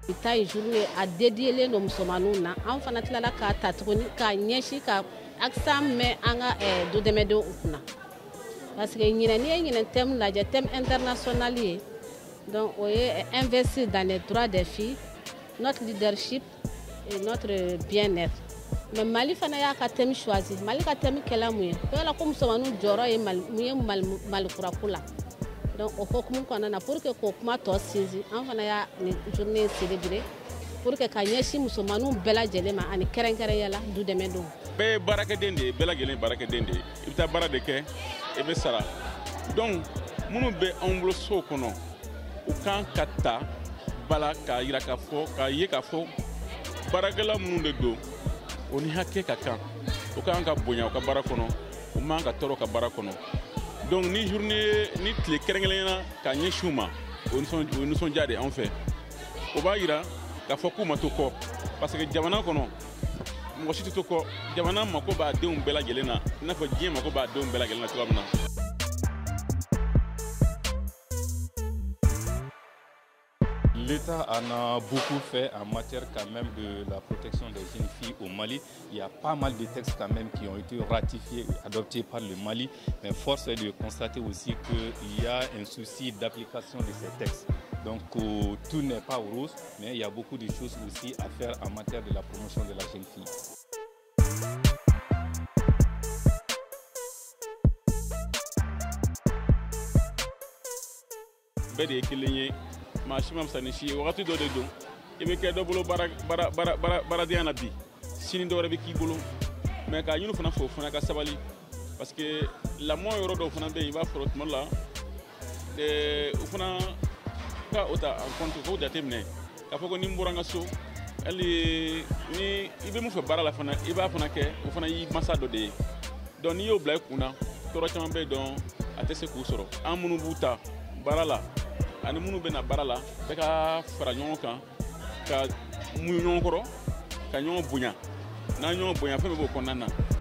Ta journée a dédié les musulmans na an fana tilala ka ta tuguni ka ɲɛsi ka accent mɛn an ka du dɛmɛdenw kunna parce que ɲinɛ n'i ye ɲinɛ thème lajɛ thème international ye donc o ye investir dans les droits des filles, notre leadership et notre bien-être. Mais Mali fana y'a ka thème choisi. Mali ka thème kɛla mun ye ko yala ko musomaninw jɔyɔrɔ ye mun ye malikurako la. Donc au hokumu kɔnɔna na pour que k'o kuma tɔ sinsin an fana y'a ni journée célébrer pour que ka ɲɛsin musomaninw bɛɛ lajɛlen ma ani kɛrɛnkɛrɛnya la du dɛmɛdenw. Bɛɛ ye baarakɛden de ye, bɛɛ lajɛlen baarakɛden de ye. I bɛ taa baara de kɛ i bɛ sara. Donc minnu bɛ anw bolo so kɔnɔ u kan ka ta bala k'a yira k'a ye k'a fɔ baarakɛla minnu de don o ni hakɛ ka kan u kan ka bonya u ka baara kɔnɔ u man ka tɔɔrɔ ka baara kɔnɔ. Donc ni journée ni tile kɛrɛnkɛrɛnna ka ɲɛsin u ma o ye nisɔndiya de anw fɛ o b'a yira k'a fɔ k'u ma to kɔ parce que jamana kɔnɔ mɔgɔ si tɛ to kɔ jamana mako b'a denw bɛɛ lajɛlen na i n'a fɔ diɲɛ mako b'a denw bɛɛ lajɛlen na cogoya min na. L'État en a beaucoup fait en matière quand même de la protection des jeunes filles au Mali. Il y a pas mal de textes quand même qui ont été ratifiés et adoptés par le Mali. Mais force est de constater aussi qu'il y a un souci d'application de ces textes. Donc tout n'est pas rose, mais il y a beaucoup de choses aussi à faire en matière de la promotion de la jeune fille. maa si ma fisa ni si ye wagati dɔ de don i bɛ kɛ dɔ bolo baaradenya na bi sini dɔ wɛrɛ bɛ k'i bolo mais k'a ɲini fana fɔ o fana ka sabali parce que lamɔ yɔrɔ dɔw fana bɛ yen i b'a sɔrɔ tuma dɔ la u fana ka o ta en compte k'o jateminɛ k'a fɔ ko ni n bɔra n ka so hali ni i bɛ mun fɛ baara la fana i b'a fana kɛ o fana y'i masa dɔ de ye donc n'i y'o bila i kunna tɔɔrɔ caman bɛ yen dɔn a tɛ se k'u sɔrɔ an minnu b'u ta baara la ani minnu bɛna baara la bɛɛ ka fara ɲɔgɔn kan ka muɲu ɲɔgɔn kɔrɔ ka ɲɔgɔn bonya n'an ɲɔgɔn bonya fɛn bɛɛ b'o kɔnɔna na.